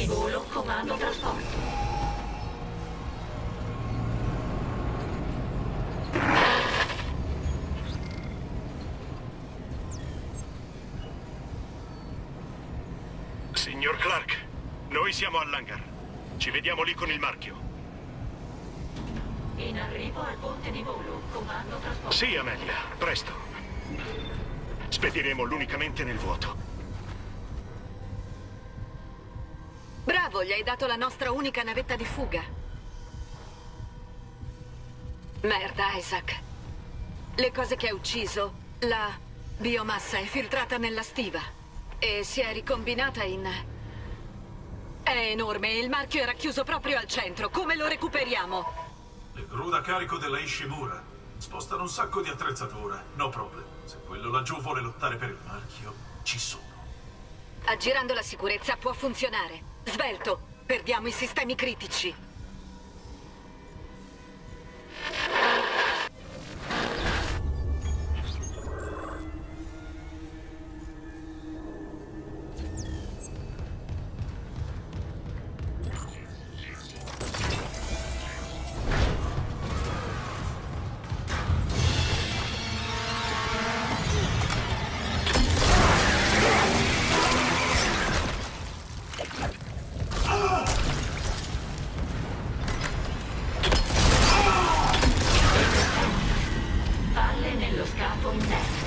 di volo, comando trasporto. Signor Clark, noi siamo all'hangar. Ci vediamo lì con il marchio. In arrivo al ponte di volo, comando trasporto. Sì, Amelia, presto. Spediremo l'unicamente nel vuoto. Bravo, gli hai dato la nostra unica navetta di fuga. Merda, Isaac. Le cose che ha ucciso, la biomassa è filtrata nella stiva e si è ricombinata in... È enorme e il marchio era chiuso proprio al centro. Come lo recuperiamo? Le gru da carico della Ishimura spostano un sacco di attrezzatura. No problem. Se quello laggiù vuole lottare per il marchio, ci sono. Aggirando la sicurezza può funzionare. Svelto, perdiamo i sistemi critici. Palle nello scafo interno.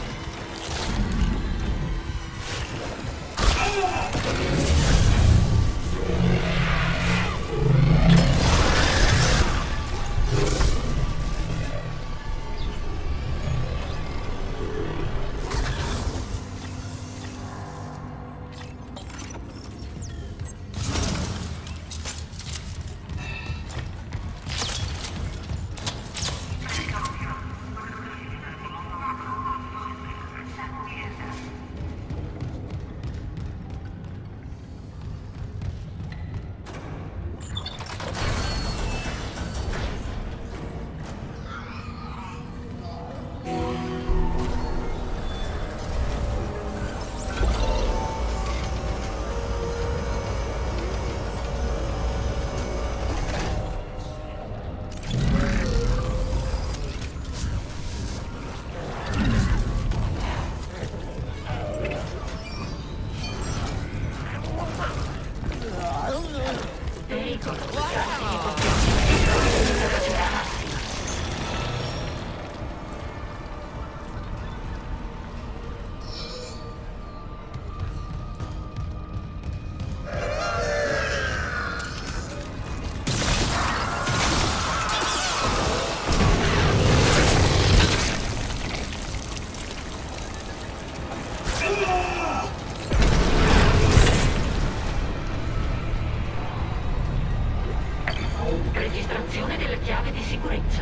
Registrazione della chiave di sicurezza.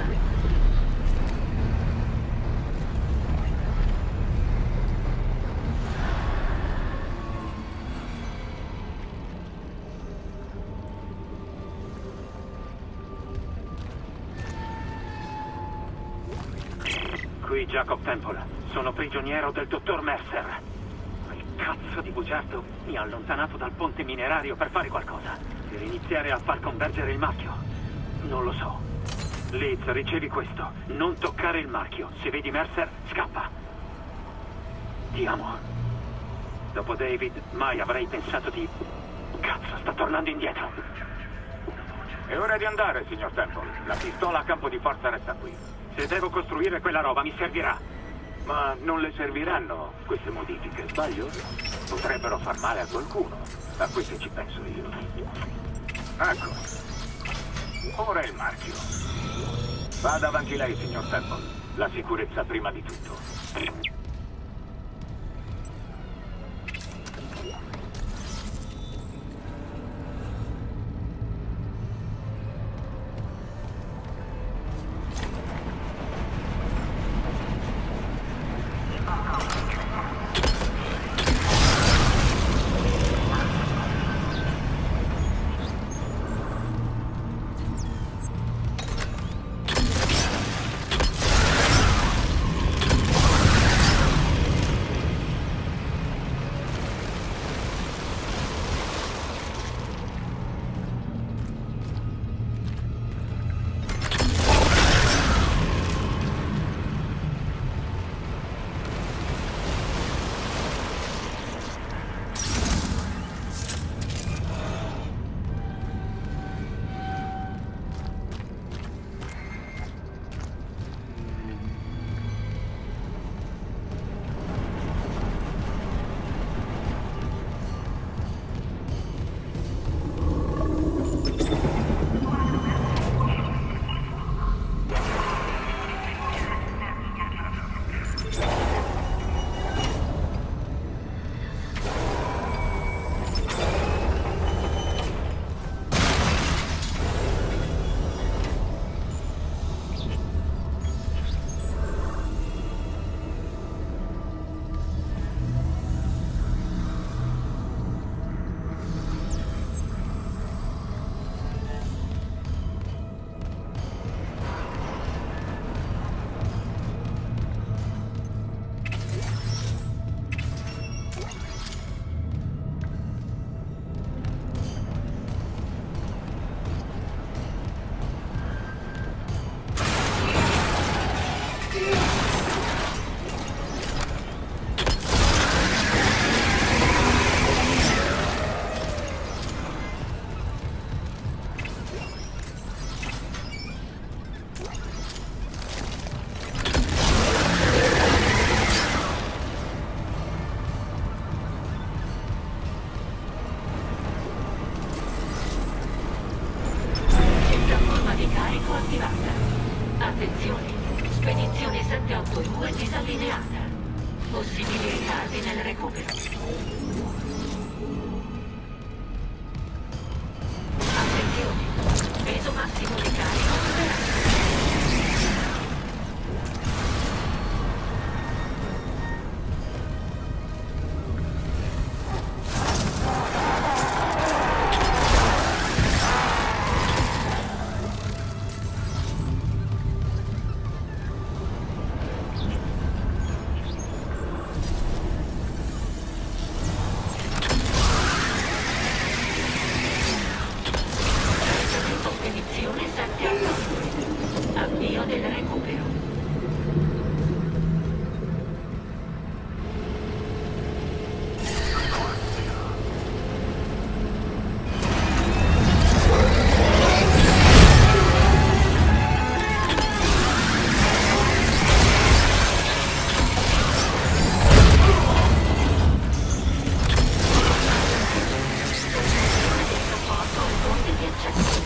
Qui Jacob Temple. Sono prigioniero del dottor Mercer. Quel cazzo di bugiardo mi ha allontanato dal ponte minerario per fare qualcosa. Per iniziare a far convergere il marchio. Non lo so. Liz, ricevi questo. Non toccare il marchio. Se vedi Mercer, scappa. Ti amo. Dopo David, mai avrei pensato di... Cazzo, sta tornando indietro. È ora di andare, signor Temple. La pistola a campo di forza resta qui. Se devo costruire quella roba, mi servirà. Ma non le serviranno queste modifiche, sbaglio? Potrebbero far male a qualcuno. A questo ci penso io. Ecco. Ora il marchio. Vada avanti lei, signor Temple. La sicurezza prima di tutto. Disallineata. Possibili ritardi nel recupero. Attenzione. Peso massimo di carico superato. Spedizione 7 a avvio del recupero. Trasporto al ponte di accesso.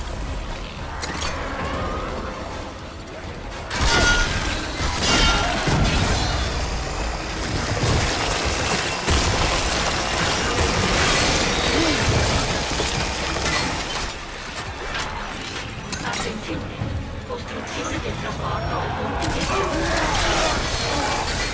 Attenzione, costruzione del trasporto al ponte di accesso.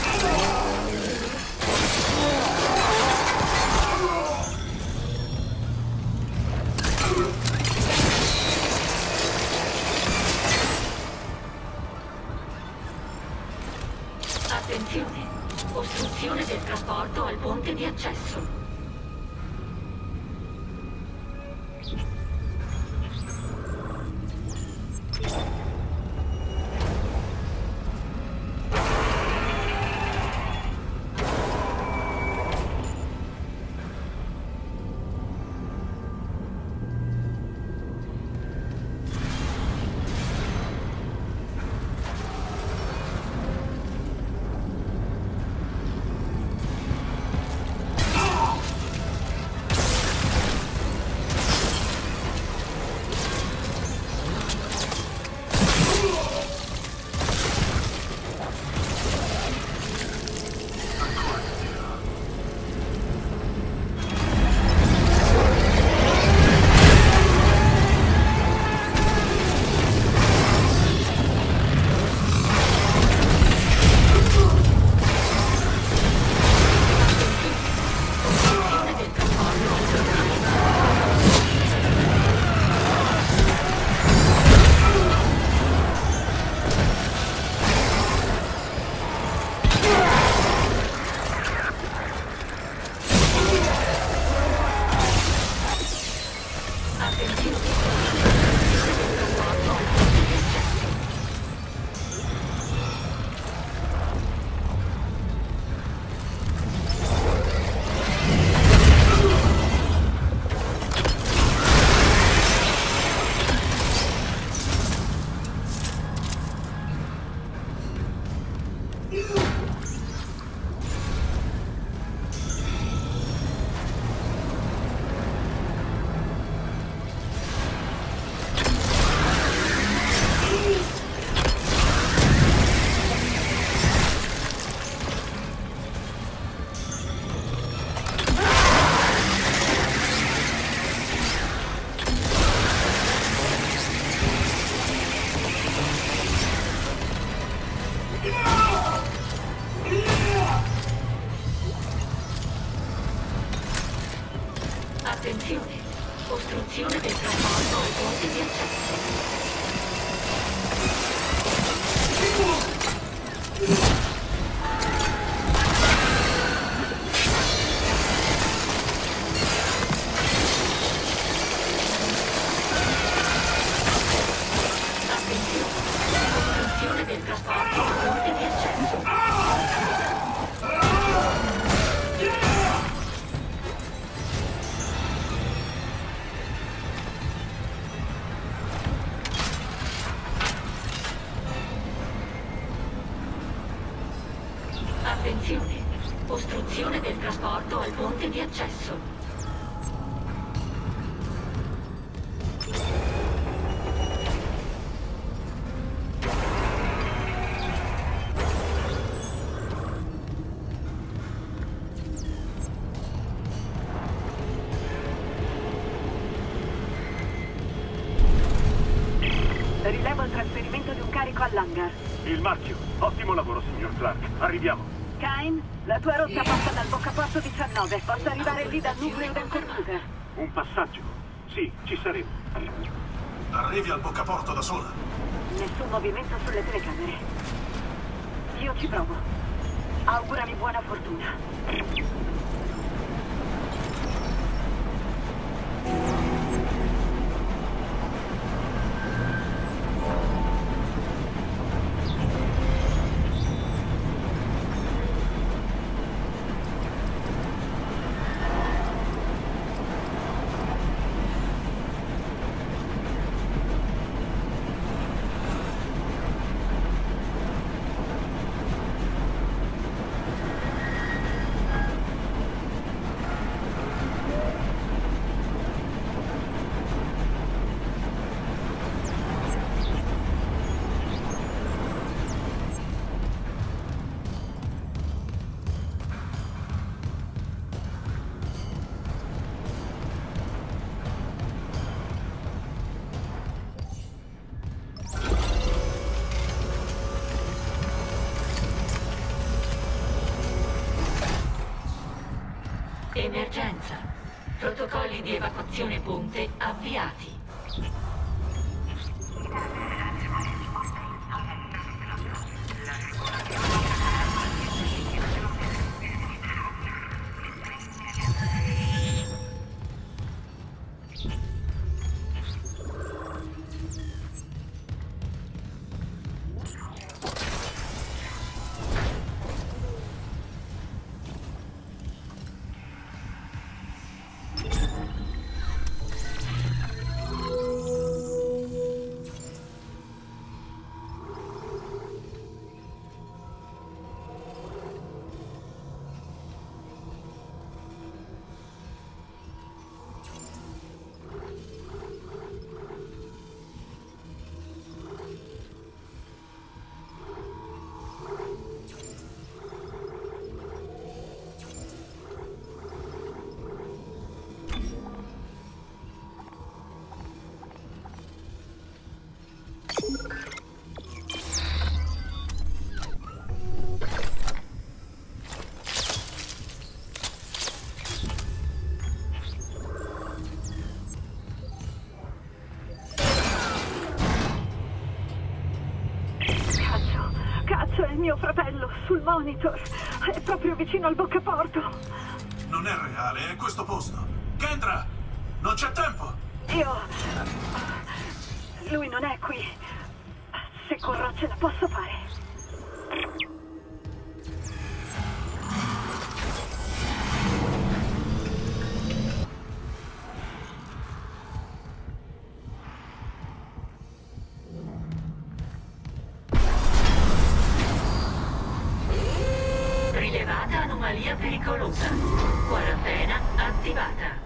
Attenzione, costruzione del trasporto al ponte di accesso. Attenzione, costruzione del trasporto al ponte di accesso. Attenzione, costruzione del trasporto al ponte di accesso. Attenzione, costruzione del trasporto al ponte di accesso. all'hangar. Il marchio. Ottimo lavoro, signor Clark. Arriviamo. Kain, la tua rotta passa dal boccaporto 19. Posso arrivare lì dal nucleo del computer. Un passaggio. Sì, ci saremo. Arrivi al boccaporto da sola. Nessun movimento sulle telecamere. Io ci provo. Augurami buona fortuna. Emergenza. Protocolli di evacuazione ponte avviati. Cazzo, è il mio fratello, sul monitor. È proprio vicino al boccaporto. Non è reale, è questo posto. Kendra! Non c'è tempo! Lui non è qui. Se corro ce la posso fare. Rilevata anomalia pericolosa. Quarantena attivata.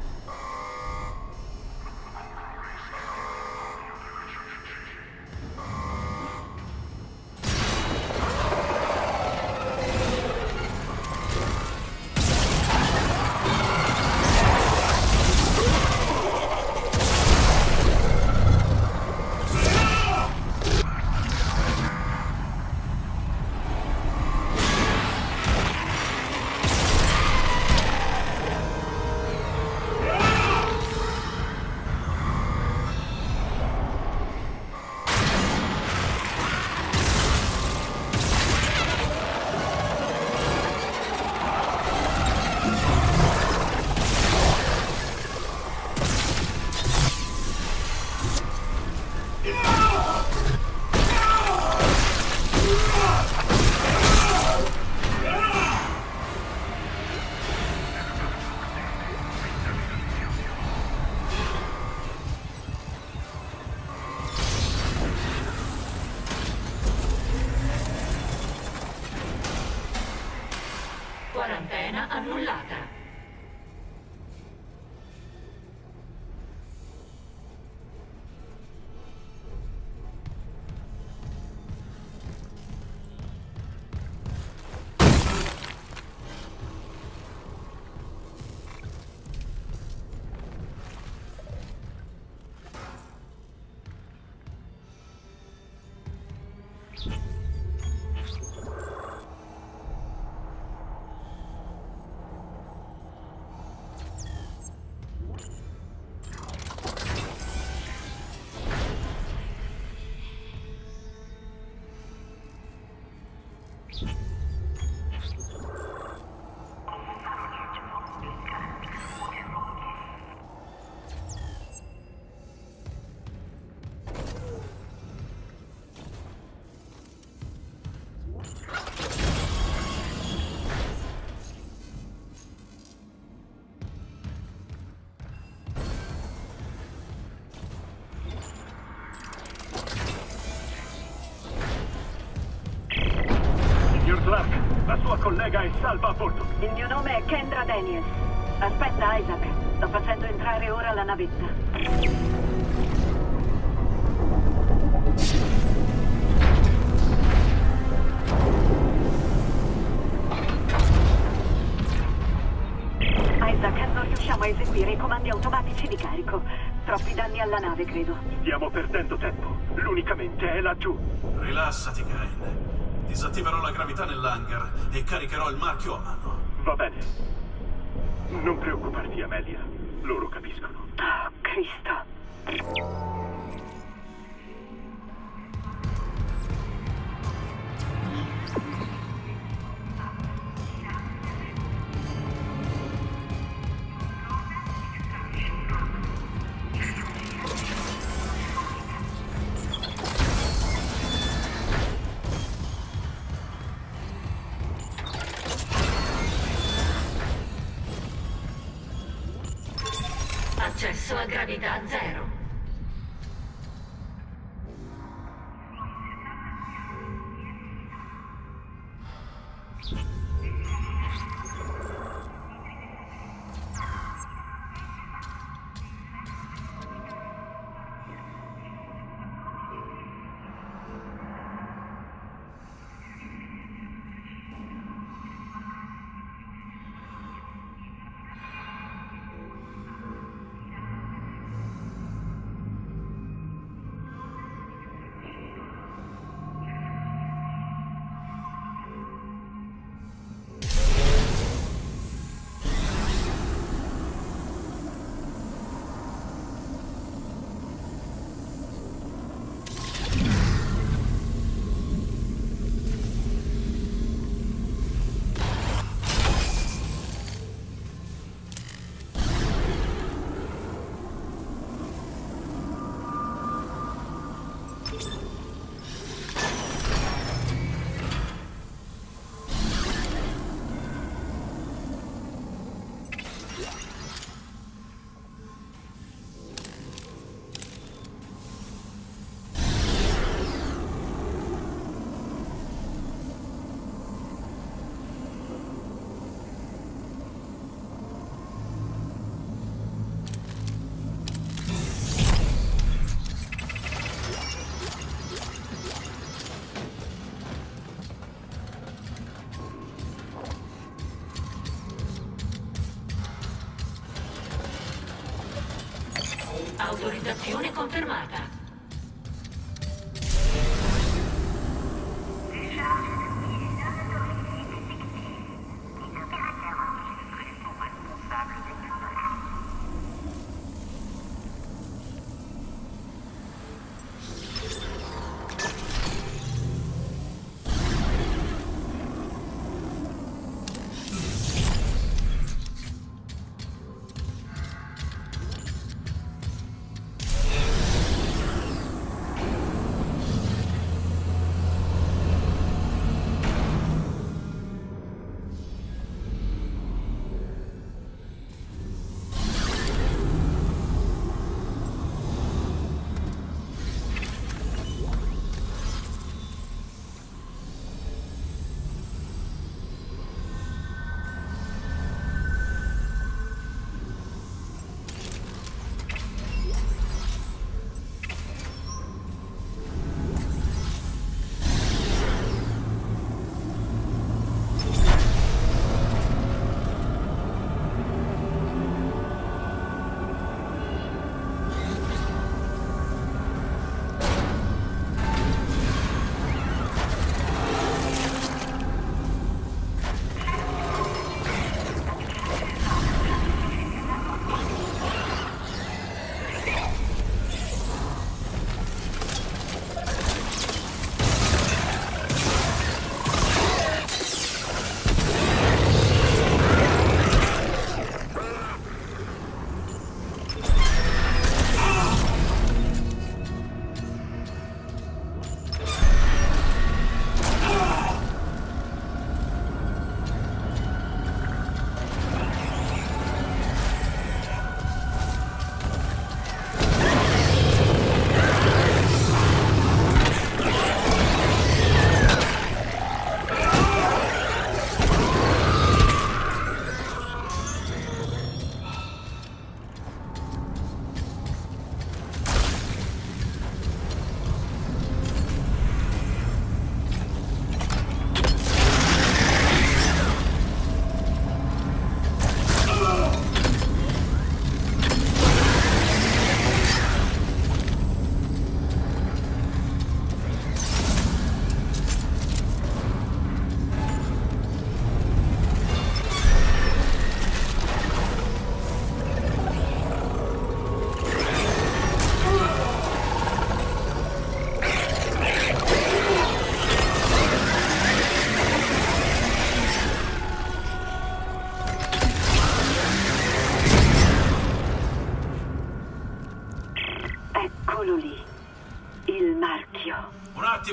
Quarantena annullata. collega e salva a bordo. Il mio nome è Kendra Daniels. Aspetta, Isaac. Sto facendo entrare ora la navetta. Isaac, non riusciamo a eseguire i comandi automatici di carico. Troppi danni alla nave, credo. Stiamo perdendo tempo. L'unica mente è laggiù. Rilassati, Kane. Disattiverò la gravità nell'hangar e caricherò il marchio a mano. Va bene. Non preoccuparti, Amelia. Loro capiscono. Oh, Cristo. Accesso a gravità zero. Autorizzazione confermata.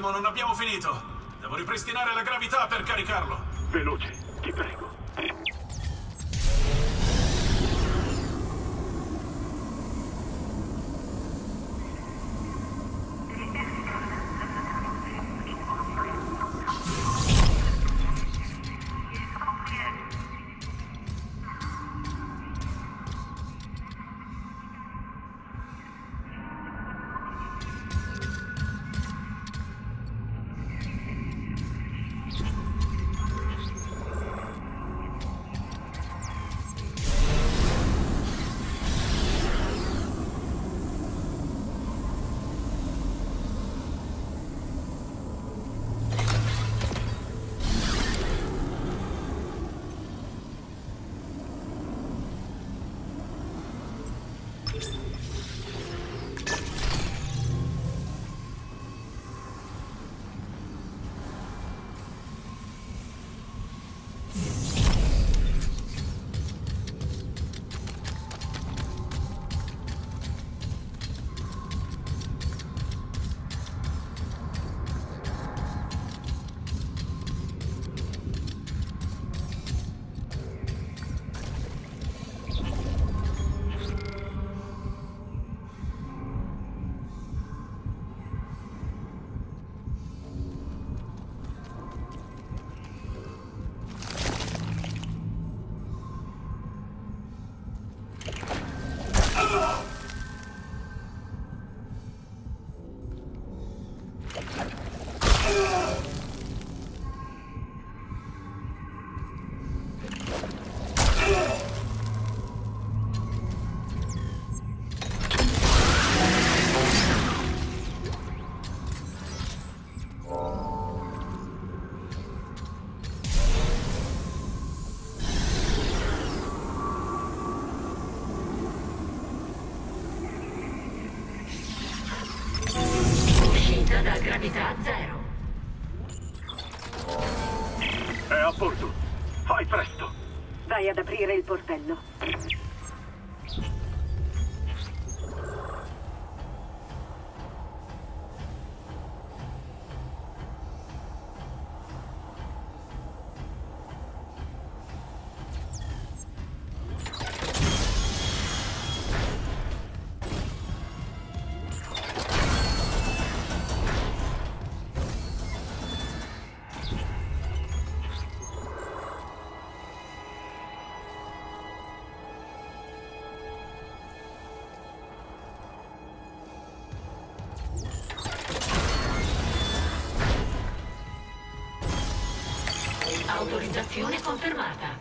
Fermo, non abbiamo finito. Devo ripristinare la gravità per caricarlo. Veloce, ti prego. Da gravità zero. È a bordo. Fai presto. Vai ad aprire il portello. Autorizzazione confermata.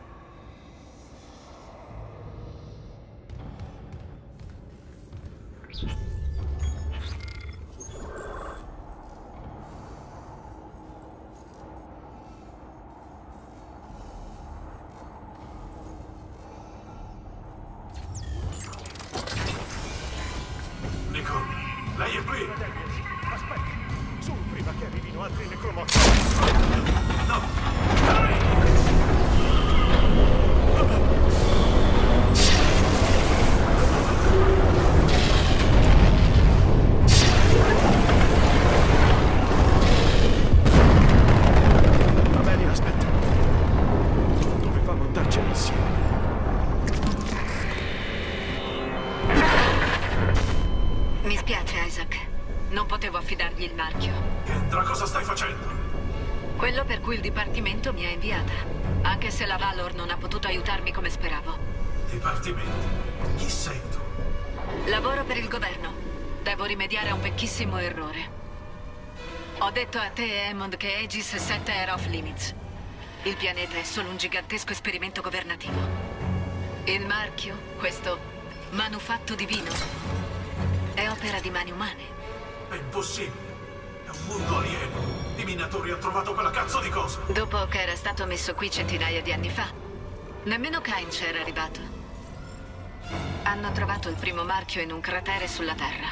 Nico, lei è qui. Aspetta, solo prima che arrivino altri necromorti. No. Amelia, aspetta. Dovevamo andarcene insieme. Mi spiace, Isaac. Non potevo affidargli il marchio. Kendra, cosa stai facendo? Quello per cui il Dipartimento mi ha inviata. Anche se la Valor non ha potuto aiutarmi come speravo. Dipartimento? Chi sei tu? Lavoro per il governo. Devo rimediare a un vecchissimo errore. Ho detto a te e Hammond che Aegis 7 era off limits. Il pianeta è solo un gigantesco esperimento governativo. Il marchio, questo manufatto divino, è opera di mani umane. È impossibile. È un mondo alieno. I minatori hanno trovato quella cazzo di cosa. Dopo che era stato messo qui centinaia di anni fa, nemmeno Cain c'era arrivato. Hanno trovato il primo marchio in un cratere sulla Terra.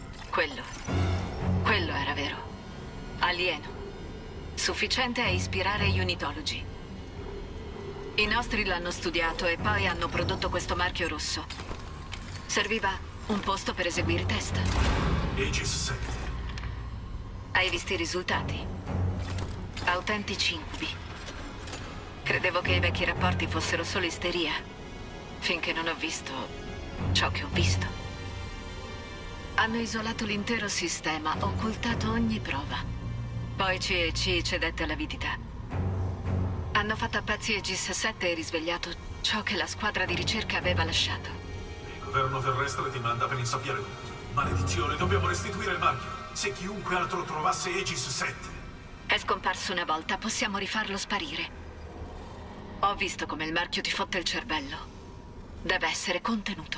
Quello era vero. Alieno. Sufficiente a ispirare gli unitologi. I nostri l'hanno studiato e poi hanno prodotto questo marchio rosso. Serviva un posto per eseguire test. Aegis 7. Hai visto i risultati? Autentici incubi. Credevo che i vecchi rapporti fossero solo isteria, finché non ho visto ciò che ho visto. Hanno isolato l'intero sistema, occultato ogni prova. Poi CEC cedette all'avidità. Hanno fatto a pezzi Aegis 7 e risvegliato ciò che la squadra di ricerca aveva lasciato. Il governo terrestre ti manda per insabbiare tutto. Maledizione, dobbiamo restituire il marchio. Se chiunque altro trovasse Aegis 7. È scomparso una volta, possiamo rifarlo sparire. Ho visto come il marchio ti fotte il cervello. Deve essere contenuto.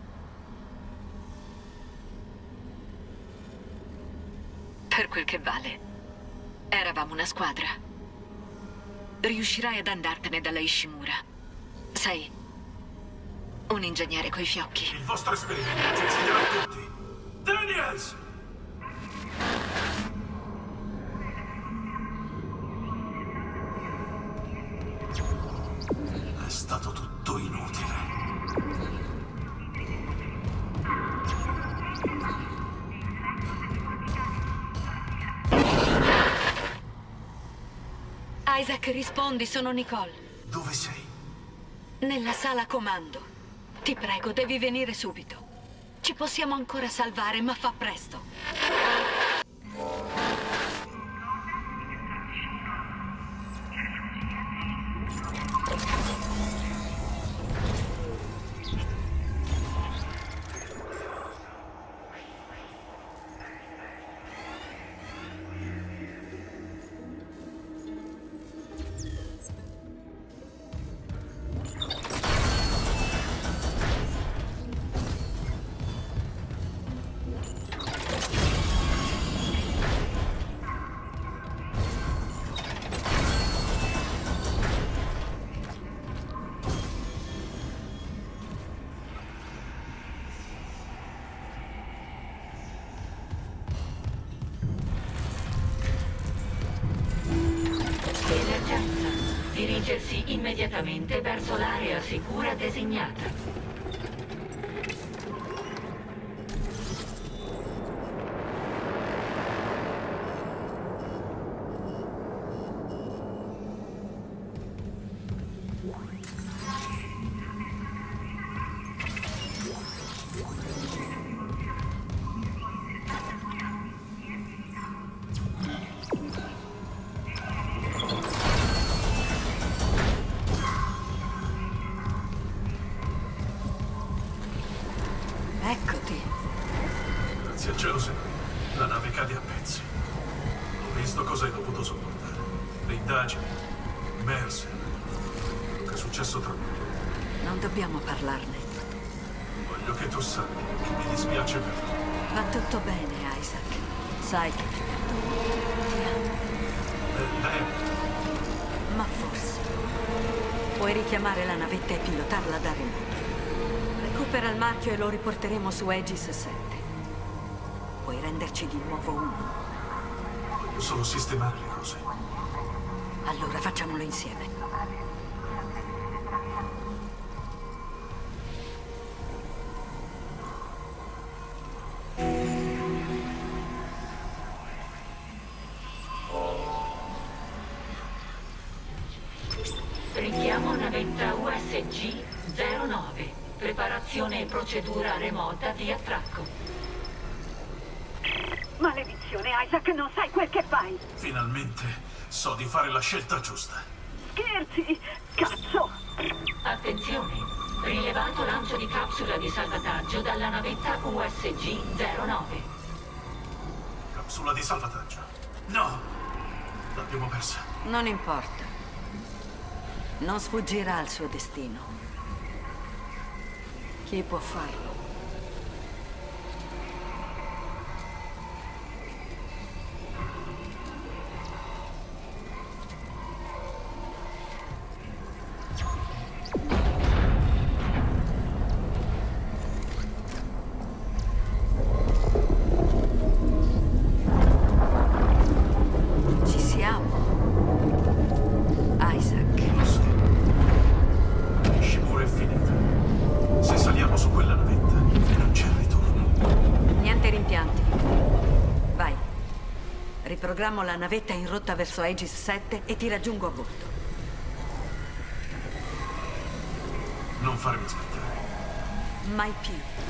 Per quel che vale, eravamo una squadra. Riuscirai ad andartene dalla Ishimura. Sei un ingegnere coi fiocchi. Il vostro esperimento ci ucciderà tutti. Daniels! È stato tutto inutile. Isaac, rispondi, sono Nicole. Dove sei? Nella sala comando. Ti prego, devi venire subito. Ci possiamo ancora salvare, ma fa presto. Dirigersi immediatamente verso l'area sicura designata. Eccoti. Grazie al cielo, sempre. La nave cade a pezzi. Ho visto cosa hai dovuto sopportare. Le indagini, Mercer, quello che è successo tra noi. Non dobbiamo parlarne. Voglio che tu sappia che mi dispiace per te. Va tutto bene, Isaac. Sai che ti perdono. Ti amo. Lei, Ma forse puoi richiamare la navetta e pilotarla da remoto. Recupera il marchio e lo riporteremo su Aegis 7. Puoi renderci di nuovo uno. voglio solo sistemare le cose. Allora facciamolo insieme. Richiamo navetta USG 09. Preparazione e procedura remota di attracco. Maledizione, Isaac, non sai quel che fai! Finalmente so di fare la scelta giusta. Scherzi! Cazzo! Attenzione! Rilevato lancio di capsula di salvataggio dalla navetta USG 09. Capsula di salvataggio. No! L'abbiamo persa. Non importa. Non sfuggirà al suo destino. Chi può farlo? Ci siamo. Isaac. Ishimura è finita. Se saliamo su quella navetta, Programmo la navetta in rotta verso Aegis 7 e ti raggiungo a bordo. Non farmi aspettare. Mai più.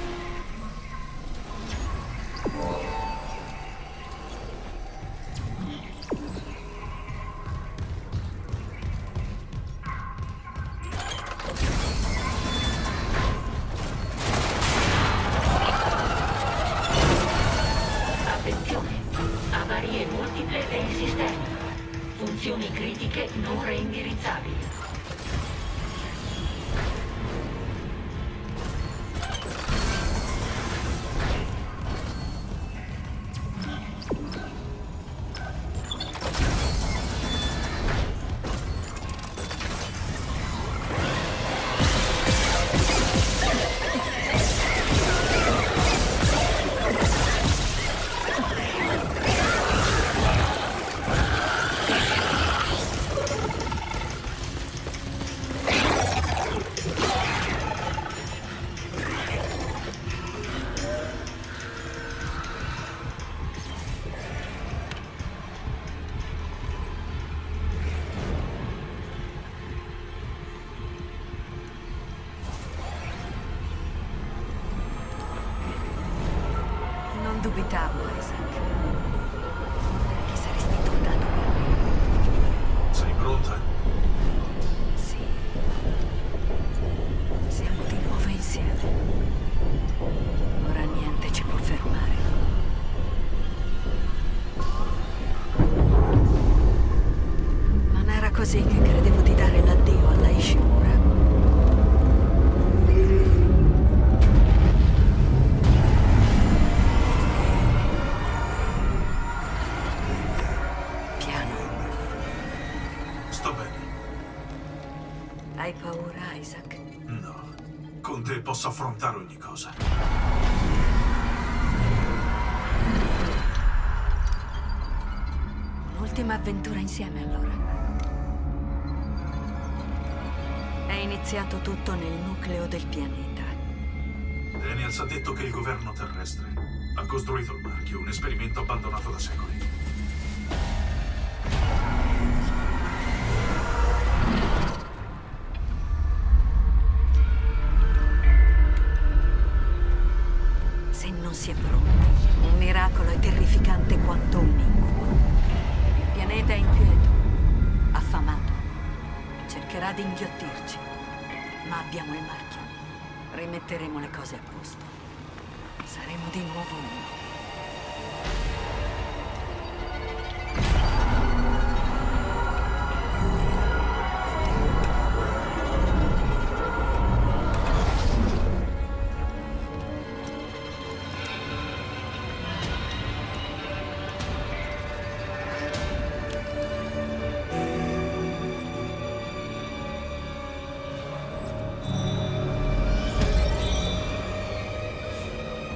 Attenzione, avarie multiple dei sistemi. Funzioni critiche non reindirizzabili. Non dubitavo, Isaac. Che saresti tornato per me. Sei pronta? Sì. Siamo di nuovo insieme. Ora niente ci può fermare. Non era così che credevo di dare l'addio alla Ishimura. Sto bene. Hai paura, Isaac? No. Con te posso affrontare ogni cosa. Un'ultima avventura insieme, allora. È iniziato tutto nel nucleo del pianeta. Daniels ha detto che il governo terrestre ha costruito il marchio, un esperimento abbandonato da secoli. Se non si è pronti, un miracolo è terrificante quanto un incubo. Il pianeta è inquieto, affamato. Cercherà di inghiottirci, ma abbiamo il marchio. Rimetteremo le cose a posto. Saremo di nuovo uno.